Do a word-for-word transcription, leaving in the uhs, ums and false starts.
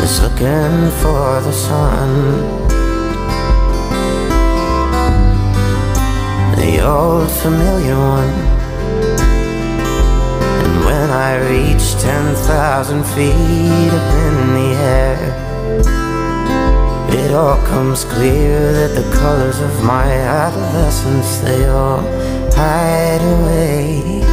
is looking for the sun. The old familiar one. And when I reach ten thousand feet up in the air, it all comes clear that the colors of my adolescence, they all hide away.